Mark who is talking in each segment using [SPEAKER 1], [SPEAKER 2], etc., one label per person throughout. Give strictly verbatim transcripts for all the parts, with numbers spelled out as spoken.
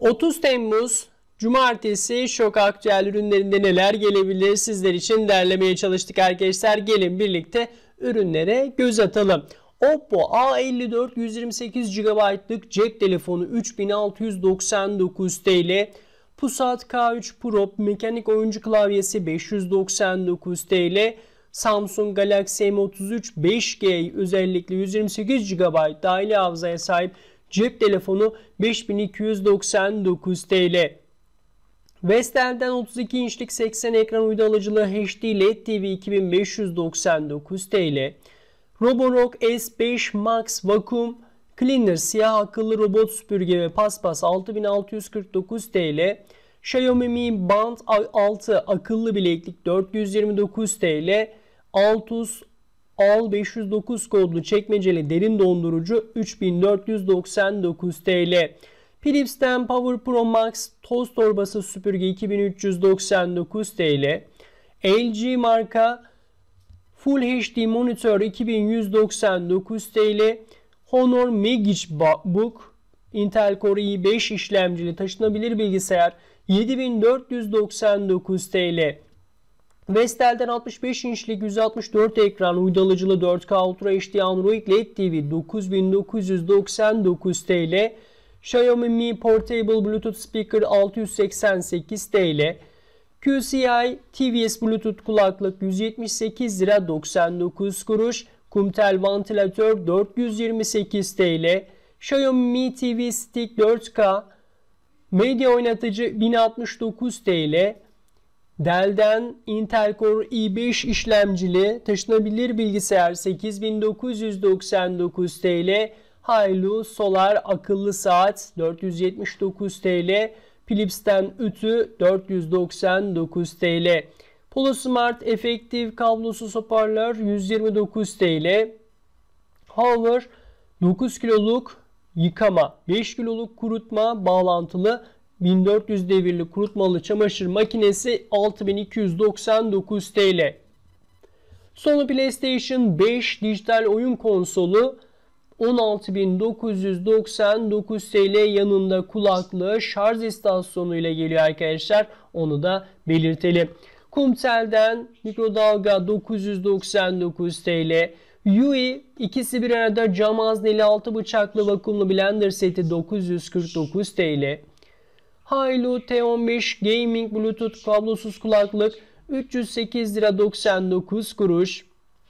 [SPEAKER 1] otuz Temmuz Cumartesi şok aktüel ürünlerinde neler gelebilir sizler için derlemeye çalıştık arkadaşlar. Gelin birlikte ürünlere göz atalım. Oppo A elli dört yüz yirmi sekiz gigabaytlık cep telefonu üç bin altı yüz doksan dokuz TL. Pusat K üç Pro mekanik oyuncu klavyesi beş yüz doksan dokuz TL. Samsung Galaxy M otuz üç beş G özellikle yüz yirmi sekiz gigabayt dahili hafızaya sahip cep telefonu beş bin iki yüz doksan dokuz TL. Vestel'den otuz iki inçlik seksen ekran uydu alıcılı H D L E D T V iki bin beş yüz doksan dokuz TL. Roborock S beş Max Vacuum Cleaner siyah akıllı robot süpürge ve paspas altı bin altı yüz kırk dokuz TL. Xiaomi Mi Band altı akıllı bileklik dört yüz yirmi dokuz TL. Altus Al beş yüz dokuz kodlu çekmeceli derin dondurucu üç bin dört yüz doksan dokuz TL. Philips'ten Power Pro Max toz torbası süpürge iki bin üç yüz doksan dokuz TL. L G marka Full H D monitör iki bin yüz doksan dokuz TL. Honor Magicbook Intel Core i beş işlemcili taşınabilir bilgisayar yedi bin dört yüz doksan dokuz TL. Vestel'den altmış beş inçlik yüz altmış dört ekran uydu alıcılı dört K Ultra H D Android L E D T V dokuz bin dokuz yüz doksan dokuz TL. Xiaomi Mi Portable Bluetooth Speaker altı yüz seksen sekiz TL. Q C I T V S Bluetooth kulaklık yüz yetmiş sekiz lira doksan dokuz kuruş. Kumtel vantilatör dört yüz yirmi sekiz TL. Xiaomi Mi T V Stick dört K medya oynatıcı bin altmış dokuz TL. Dell'den Intel Core i beş işlemcili taşınabilir bilgisayar sekiz bin dokuz yüz doksan dokuz TL. Hailu Solar akıllı saat dört yüz yetmiş dokuz TL. Philips'ten ütü dört yüz doksan dokuz TL. PoloSmart efektif kablosuz hoparlör yüz yirmi dokuz TL. Hover dokuz kiloluk yıkama, beş kiloluk kurutma bağlantılı bin dört yüz devirli kurutmalı çamaşır makinesi altı bin iki yüz doksan dokuz TL. Sony PlayStation beş dijital oyun konsolu on altı bin dokuz yüz doksan dokuz TL, yanında kulaklığı şarj istasyonu ile geliyor arkadaşlar. Onu da belirtelim. Kumtel'den mikrodalga dokuz yüz doksan dokuz TL. Yui ikisi bir arada cam hazneli altı bıçaklı vakumlu blender seti dokuz yüz kırk dokuz TL. Hailu T on beş Gaming Bluetooth kablosuz kulaklık üç yüz sekiz lira doksan dokuz kuruş.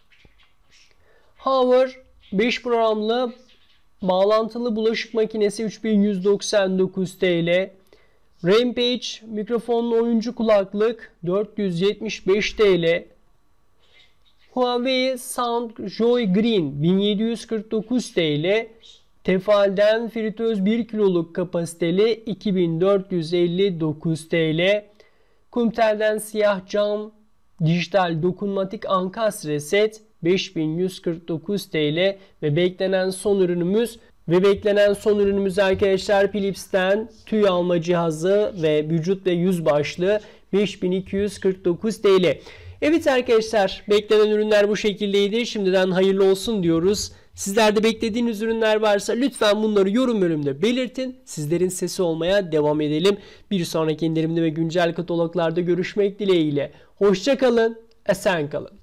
[SPEAKER 1] Hover beş programlı bağlantılı bulaşık makinesi üç bin yüz doksan dokuz TL. Rampage mikrofonlu oyuncu kulaklık dört yüz yetmiş beş TL. Huawei Soundjoy Green bin yedi yüz kırk dokuz TL. Tefal'den fritöz bir kiloluk kapasiteli iki bin dört yüz elli dokuz TL. Kumtel'den siyah cam dijital dokunmatik ankastre set beş bin yüz kırk dokuz TL ve beklenen son ürünümüz ve beklenen son ürünümüz arkadaşlar Philips'ten tüy alma cihazı ve vücut ve yüz başlığı beş bin iki yüz kırk dokuz TL. Evet arkadaşlar, beklenen ürünler bu şekildeydi. Şimdiden hayırlı olsun diyoruz. Sizlerde beklediğiniz ürünler varsa lütfen bunları yorum bölümünde belirtin. Sizlerin sesi olmaya devam edelim. Bir sonraki indirimli ve güncel kataloglarda görüşmek dileğiyle. Hoşça kalın, esen kalın.